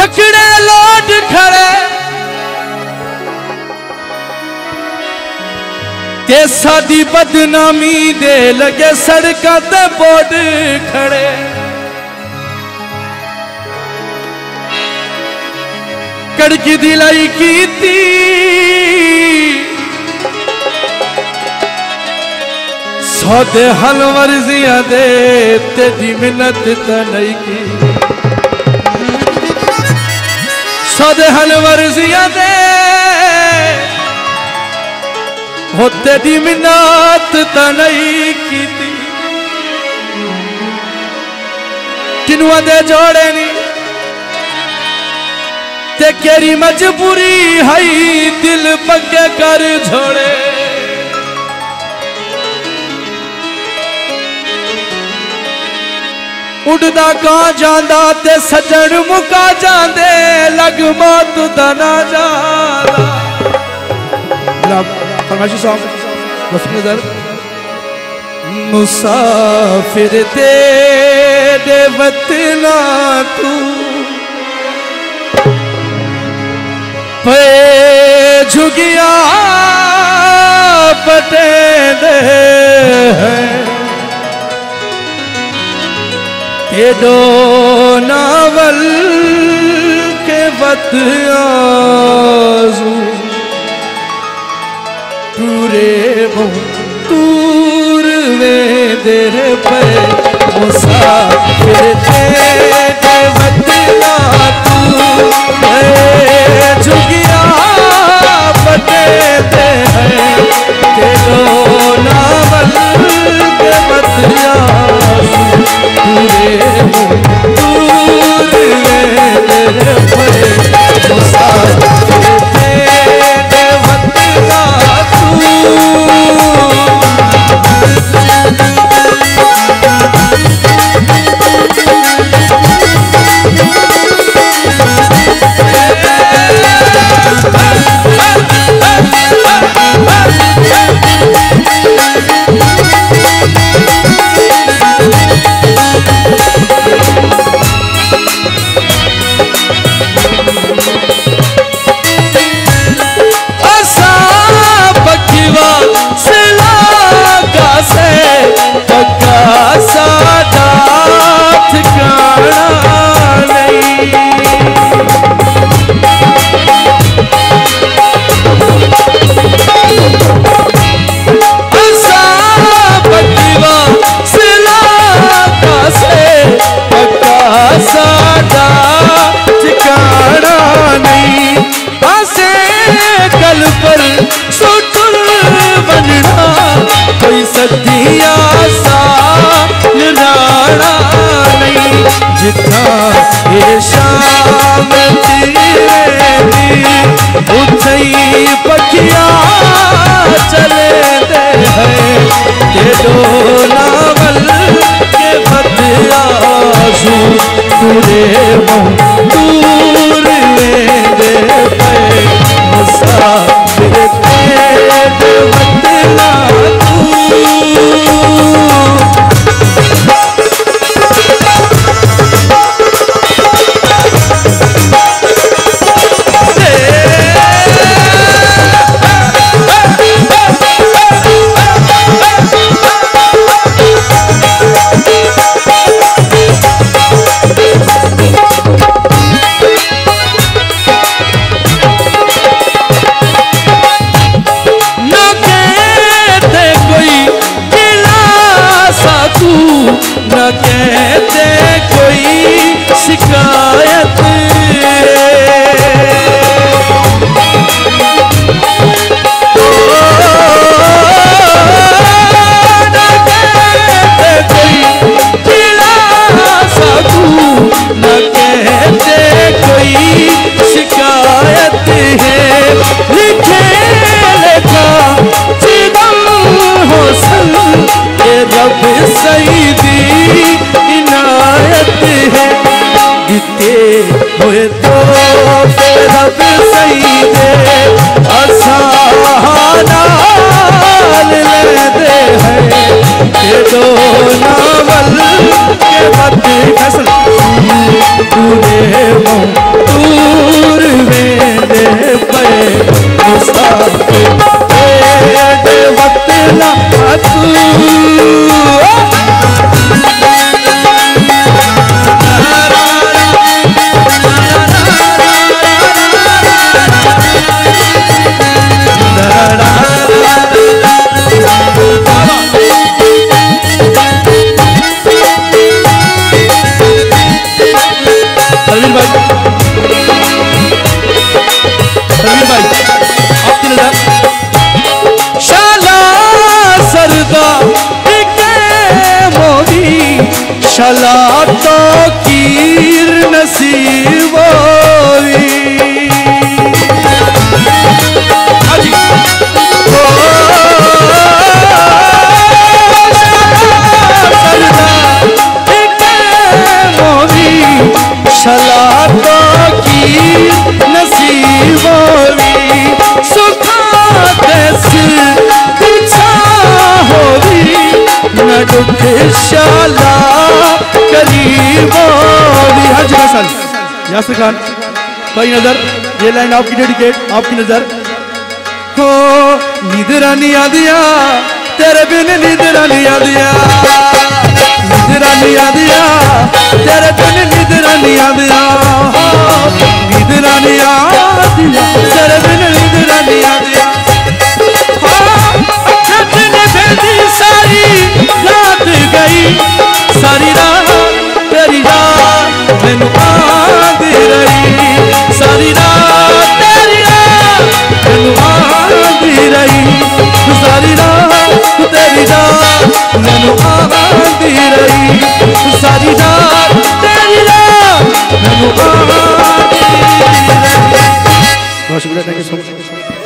छकड़े लौट खड़े ते सादी बदनामी दे लगे सड़कों ते बोर्ड खड़े कड़की दिलाई की सौदे हल वर्जियां दे तेरी मिन्नत तो नहीं की सौदे हल वर्जियां दे हो तेरी मिन्नत तो नहीं की किनुआ दे जोड़े नहीं ते केरी मजबूरी है दिल पक्के कर छोड़े उड़दा कहाँ जांदा ते सजन मुका जांदे लग मौत दा ना जाला फरमाइशी साहब नजर मुसाफिर तेरे वतना तू पे झुगिया पटे दे तेडो नावल के बतियाजू पूरे तूर वे देर पे मुसाफिर तेरे वतना तू झुगिया पटे दे तेरो नावल के बतियाजू पूरे दूर मेरे पे मुसाफिर तेरे वतना तू सदिया सा राणा नहीं जितना ये शाम तेरी उठई पखिया चले दे है के दो नावल के बतियाजू पूरे दूर मेरे पे मुसाफिर तेरे वतना न कहते कोई शिकायत न कहते कोई दिलासा तू न कहते कोई शिकायत है लिखे लेखा चिदम होसन ये रब सईदी इनायत है दिते हुए तो रब सईदे आसाना ले दे है ये दो नावल के बत फसल तूने तू सरवीर भाई, सरवीर भाई आपकी नजर। शाला सरदा के मोदी शाला तो कीर नसीबोवी शलातो की नसीबोवी सुखा देश पीछा होवी न दुख शाला करीबोवी। हज हसन यासिर खान भाई नजर, ये लाइन आपकी डेडिकेट, आपकी नजर। हो निदरा नहीं आदिया तेरे बिन, निदरा नहीं आदिया, निदरा नहीं आदिया तेरे बिन, निदरा नहीं आदिया, निदरा नहीं आदिया तेरे बिन, निदरा नहीं आदिया। अच्छा दिन भेदी सारी रात गई, सारी रात तेरी रात मैनू आंदी रही, सारी रात तेरी रात मैनू आंदी रही, सारी रात तेरी रात मैनू आंदी रही, सारी रात तेरी रात मैनू आंदी रही। बहुत शुक्रिया, थैंक यू सो मच।